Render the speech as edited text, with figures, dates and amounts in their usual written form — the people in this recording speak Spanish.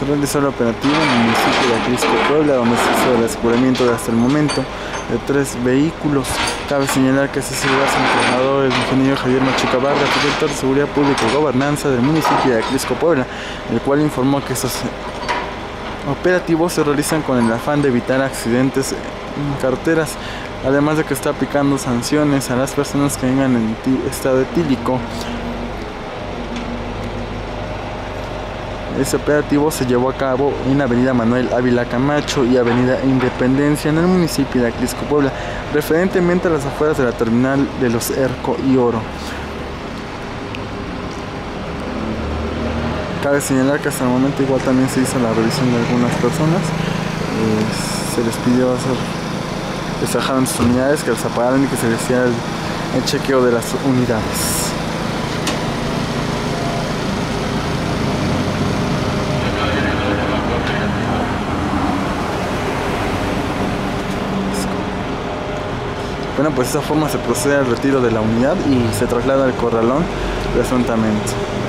Se realizó el operativo en el municipio de Atlisco, Puebla, donde se hizo el descubrimiento de hasta el momento de 3 vehículos. Cabe señalar que este seguridad se entrenador el ingeniero Javier Machuca Vargas, director de Seguridad Pública y Gobernanza del municipio de Atlisco, Puebla, el cual informó que estos operativos se realizan con el afán de evitar accidentes en carreteras, además de que está aplicando sanciones a las personas que vengan en estado etílico. Este operativo se llevó a cabo en Avenida Manuel Ávila Camacho y Avenida Independencia en el municipio de Atlisco, Puebla, referentemente a las afueras de la terminal de los Erco y Oro. Cabe señalar que hasta el momento igual también se hizo la revisión de algunas personas. Se les pidió que se bajaran sus unidades, que las apagaran y que se les hiciera el chequeo de las unidades. Bueno, pues de esta forma se procede al retiro de la unidad y se traslada al corralón presuntamente.